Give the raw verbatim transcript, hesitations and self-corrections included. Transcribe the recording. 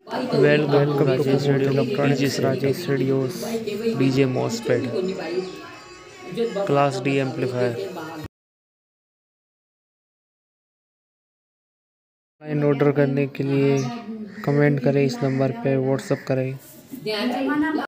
Welcome to Rajesh radio electronics Rajesh radios DJ MOSFET class D amplifier. Online order करने के लिए comment करें, इस नंबर पे व्हाट्सएप करें।